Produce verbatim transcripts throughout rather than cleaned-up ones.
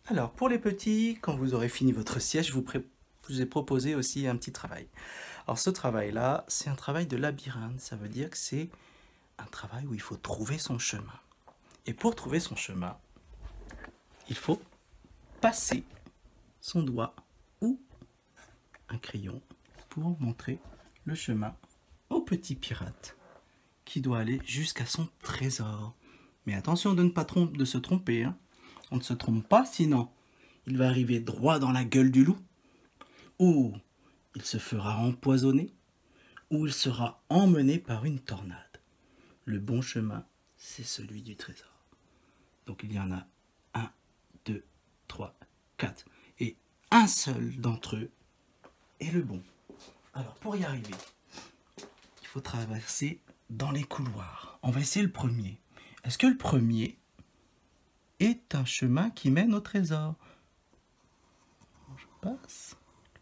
Alors, pour les petits, quand vous aurez fini votre sieste, je vous, pré- je vous ai proposé aussi un petit travail. Alors, ce travail-là, c'est un travail de labyrinthe. Ça veut dire que c'est un travail où il faut trouver son chemin. Et pour trouver son chemin, il faut passer son doigt ou un crayon pour montrer le chemin au petit pirate qui doit aller jusqu'à son trésor. Mais attention de ne pas trompe- de se tromper, hein. On ne se trompe pas, sinon il va arriver droit dans la gueule du loup, ou il se fera empoisonner, ou il sera emmené par une tornade. Le bon chemin, c'est celui du trésor. Donc il y en a un, deux, trois, quatre. Et un seul d'entre eux est le bon. Alors pour y arriver, il faut traverser dans les couloirs. On va essayer le premier. Est-ce que le premier est un chemin qui mène au trésor? Je passe.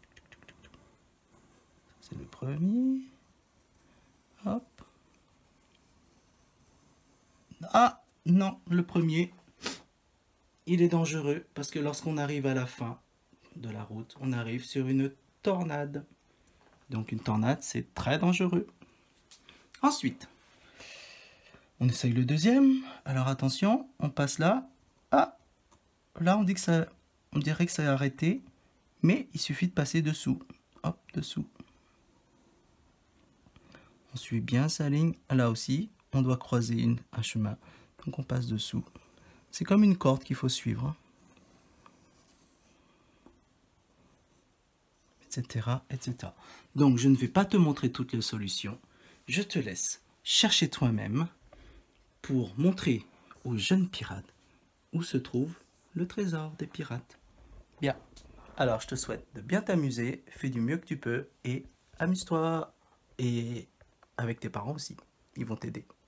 C'est le premier. Hop. Ah non, le premier, il est dangereux parce que lorsqu'on arrive à la fin de la route, on arrive sur une tornade. Donc une tornade, c'est très dangereux. Ensuite, on essaye le deuxième. Alors attention, on passe là. Ah, là on dit que ça, on dirait que ça a arrêté, mais il suffit de passer dessous. Hop, dessous. On suit bien sa ligne. Là aussi, on doit croiser une, un chemin. Donc on passe dessous. C'est comme une corde qu'il faut suivre. Etc, et cetera. Donc je ne vais pas te montrer toutes les solutions. Je te laisse chercher toi-même pour montrer aux jeunes pirates où se trouve le trésor des pirates. Bien. Alors je te souhaite de bien t'amuser, fais du mieux que tu peux et amuse-toi. Et avec tes parents aussi, ils vont t'aider.